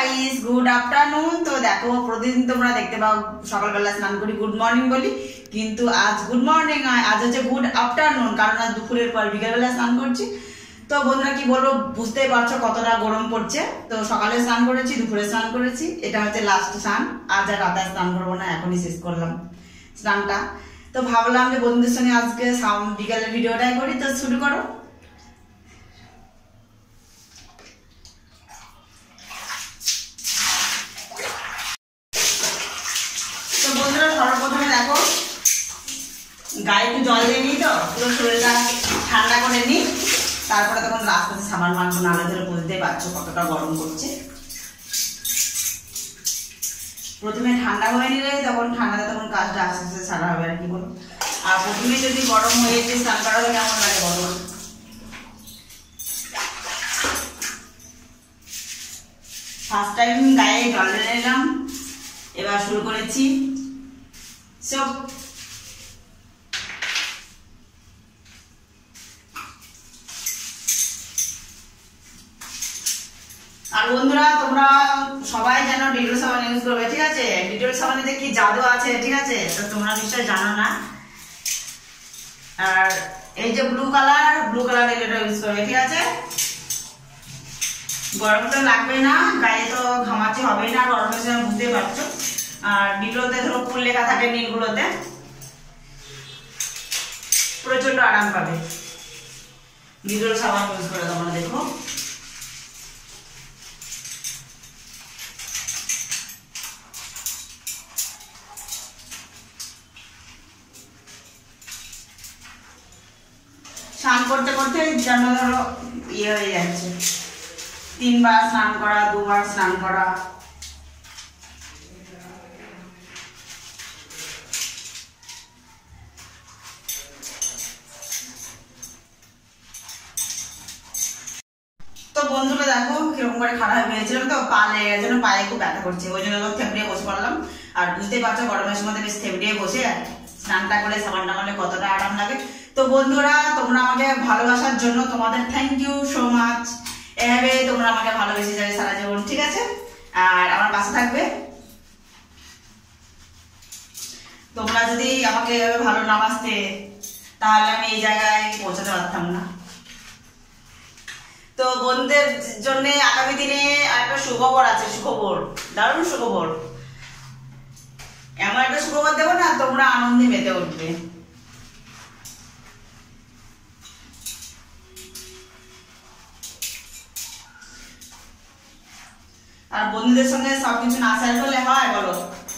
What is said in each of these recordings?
Guys, good afternoon. তো দেখো, প্রতিদিন তোমরা দেখতে পাও সকালবেলা স্নান করি, গুড মর্নিং বলি, কিন্তু আজ গুড মর্নিং আজ হচ্ছে গুড আফটারনুন, কারণ আজ দুপুরের পর বিকেলবেলা স্নান করছি। তো বন্ধুরা কি বলবো, বুঝতেই পারছো কতটা গরম পড়ছে। তো সকালে স্নান করেছি, দুপুরে স্নান করেছি, এটা হচ্ছে লাস্ট স্নান। আজ আর রাতে স্নান করবো না, এখনই শেষ করলাম স্নানটা। তো ভাবলাম যে বন্ধুদের সঙ্গে আজকে বিকেলের ভিডিওটাই করি। তো শুরু করো। তো বন্ধুরা সর্বপ্রথমে দেখো, গায়ে একটু জল দিয়ে নিই, তো পুরো শরীরটা ঠান্ডা করে নিই, তারপরে তখন রাস্তাতে সাবান মাখবো, নালে ধরে বুঝতেই পারছো কতটা গরম করছে। প্রথমে ঠান্ডা হয়ে নিলে তখন ঠান্ডাতে তখন কাজটা আস্তে আস্তে সারা হবে, আর কি বলো। আর প্রথমে যদি গরম হয়ে যেতে স্নান করা হলে কেমন লাগে বলো। ফার্স্ট টাইম গায়ে জল ঢেলে নিলাম, এবার শুরু করেছি সব। আর বন্ধুরা তোমরা সবাই যেন ডিটেল সাবান ইউজ করবে, ঠিক আছে? ডিটেল সাবানে কি জাদু আছে, ঠিক আছে? তো তোমরা নিশ্চয়ই জানো না। আর এই যে ব্লু কালার এটা ইউজ করবে, ঠিক আছে? গরম তো লাগবে না, গায়ে তো ঘামাচি হবে না, গরমের সময় বুঝতে পারছো। আর ডিটেলতে ধরো ফুল লেখা থাকে নীলগুলোতে, প্রচন্ড আরাম পাবে। ডিটেল সাবান ইউজ করে তোমরা দেখো। স্নান করতে করতে যেন ধরো ইয়ে হয়ে যাচ্ছে, 3 বার স্নান করা, 2 বার স্নান করা। তো বন্ধুরা দেখো কিরকম করে খারাপ হয়ে গেছিলাম, তো পা লেগে গেছে, পায়ে খুব ব্যথা করছে, ওই জন্য থেমড়িয়ে বসে পড়লাম। আর বুঝতেই পারছো গরমের সময় বেশ থেমড়িয়ে বসে স্নানটা করে সাবানটা করলে কতটা আরাম লাগে। তো বন্ধুরা তোমরা আমাকে ভালোবাসার জন্য তোমাদের থ্যাংক ইউ সো মাচ। এভাবে তোমরা আমাকে ভালোবেসে যাবে সারা জীবন, ঠিক আছে? আর আমার পাশে থাকবে। তোমরা যদি আমাকে এভাবে ভালো না বাসতে, তাহলে আমি এই জায়গায় পৌঁছাতে পারতাম না। তো বন্ধুদের জন্য আগামী দিনে একটা সুখবর আছে, সুখবর, দারুণ সুখবর। এমন একটা সুখবর দেবো না, তোমরা আনন্দে মেতে উঠবে। আর বন্ধুদের সঙ্গে সবকিছু না শেয়ার করলে হয় বলো?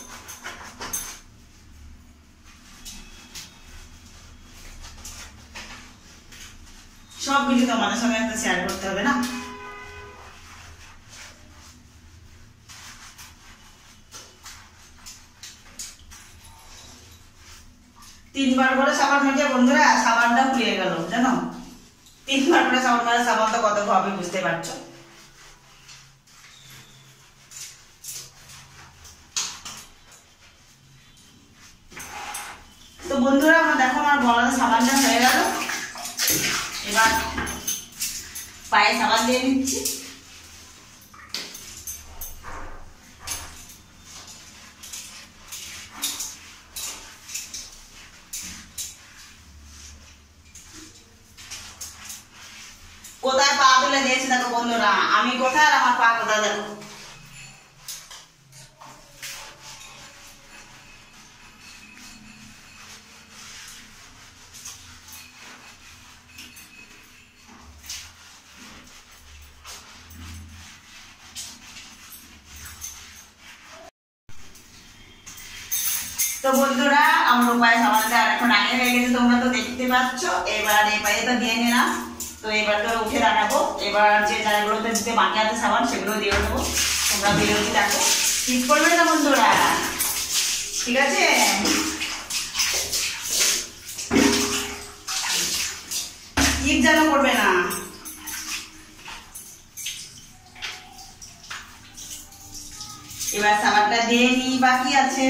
সব কিছু তোমাদের সঙ্গে একটা শেয়ার করতে হবে না? তিনবার করে সাবান মেজে বন্ধুরা সাবানটা ফুরিয়ে গেল, জানো? 3 বার করে সাবান মারা, সাবান তো কত হবে বুঝতে পারছো। তো বন্ধুরা আমার দেখো, আমার গলাতে সাবানটা হয়ে গেল, এবার পায়ে সাবান দিয়ে নিচ্ছি। কোথায় পা তুলে দিয়েছি দেখো বন্ধুরা, আমি কোথায় আর আমার পা কোথায় দেখো। তো বন্ধুরা আমার পায়ে সাবানটা আর এখন আগে হয়ে গেছে, তোমরা তো দেখতে পাচ্ছ। এবার এই পায়ে তো দিয়ে নিলাম, তো এবার তো উঠে দাঁড়াবো। এবার যে জায়গাগুলোতে দিতে বাকি আছে সাবান, সেগুলো দিয়ে দেবো। তোমরা ভিডিওটি দেখো, ঠিক করবে না বন্ধুরা, ঠিক আছে? ঠিক যেন করবে না। এবার সাবানটা দিয়ে নি, বাকি আছে।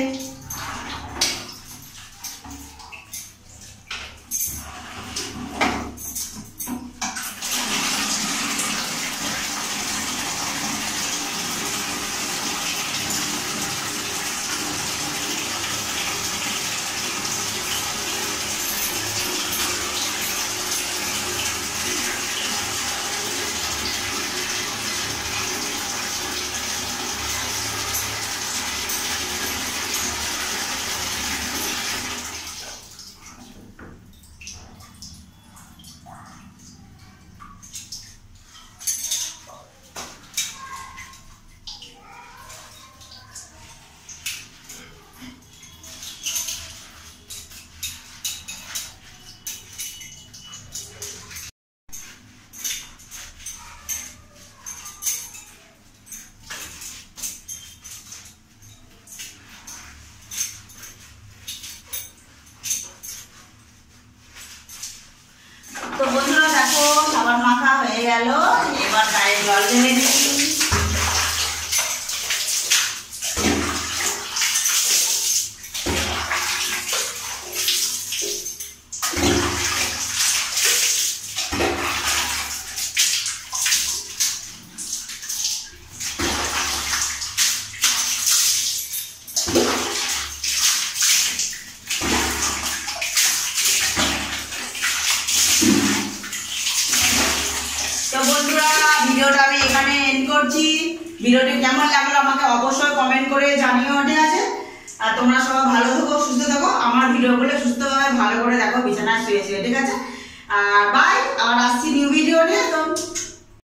ভিডিওটি কেমন লাগলো আমাকে অবশ্যই কমেন্ট করে জানিও, ঠিক আছে? আর তোমরা সবাই ভালো থাকো, সুস্থ থাকো, আমার ভিডিওগুলো সুস্থভাবে ভালো করে দেখো বিছানায় শুয়ে শুয়ে, ঠিক আছে? আর বাই, আবার আসছি নিউ ভিডিও নিয়ে। তো